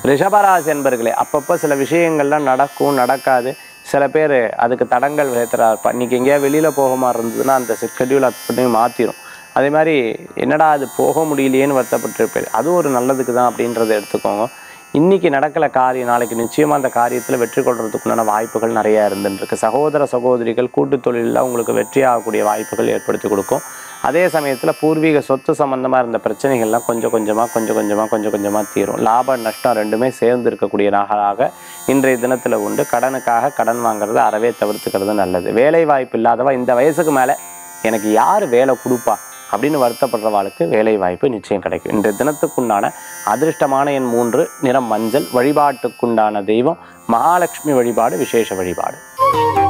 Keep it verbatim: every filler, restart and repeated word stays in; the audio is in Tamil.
ரிஷபராசி என்பர்களே, அப்பப்போ சில விஷயங்கள்லாம் நடக்கும், நடக்காது. சில பேர் அதுக்கு தடங்கள் விளைத்துறா இருப்பா. இன்றைக்கி எங்கேயா வெளியில் போக மாதிரி இருந்ததுன்னா அந்த ஷெட்யூல் அப்படி மாற்றிடும். அதே மாதிரி என்னடா அது போக முடியலையேன்னு வருத்தப்பட்டிருப்பேன், அதுவும் ஒரு நல்லதுக்கு தான் அப்படின்றத எடுத்துக்கோங்க. இன்றைக்கி நடக்கலை காரியம், நாளைக்கு நிச்சயமாக அந்த காரியத்தில் வெற்றி கொள்றதுக்குண்டான வாய்ப்புகள் நிறையா இருந்துருக்கு. சகோதர சகோதரிகள் கூட்டு தொழிலில் உங்களுக்கு வெற்றி ஆகக்கூடிய வாய்ப்புகள் ஏற்படுத்தி கொடுக்கும். அதே சமயத்தில் பூர்வீக சொத்து சம்மந்தமாக இருந்த பிரச்சனைகள்லாம் கொஞ்சம் கொஞ்சமாக கொஞ்சம் கொஞ்சமாக கொஞ்சம் கொஞ்சமாக தீரும். லாப நஷ்டம் ரெண்டுமே சேர்ந்து இருக்கக்கூடிய நாளாக இன்றைய தினத்தில் உண்டு. கடனுக்காக கடன் வாங்குறது அறவே தவிர்த்துக்கிறது நல்லது. வேலை வாய்ப்பு இல்லாதவா இந்த வயசுக்கு மேலே எனக்கு யார் வேலை கொடுப்பா அப்படின்னு வருத்தப்படுறவாளுக்கு வேலை வாய்ப்பு நிச்சயம் கிடைக்கும். இன்றைய தினத்துக்குண்டான அதிர்ஷ்டமான எண் மூன்று, நிறம் மஞ்சள். வழிபாட்டுக்குண்டான தெய்வம் மகாலட்சுமி வழிபாடு, விசேஷ வழிபாடு.